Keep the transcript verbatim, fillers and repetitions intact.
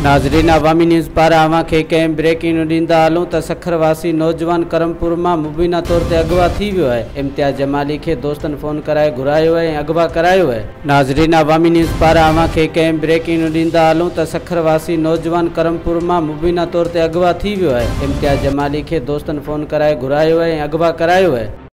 नाज़रीन, अवामी न्यूज़ पारां अवां खे कंहिं ब्रेकिंग न्यूज़ ॾींदा हलूं त सखरवासी नौजवान करमपुर मां मुबीना तौर ते अगवा थी वियो आहे। इम्तियाज़ जमाली खे दोस्तनि फ़ोन कराए घुरायो ऐं अगवा करायो आहे। नाज़रीन, अवामी न्यूज़ पारां अवां खे कंहिं ब्रेकिंग न्यूज़ ॾींदा हलूं त सखरवासी नौजवान करमपुर मां मुबीना तौर ते अगवा थी वियो आहे। इम्तियाज़ जमाली खे दोस्तनि फ़ोन कराए घुरायो ऐं अगवा करायो आहे।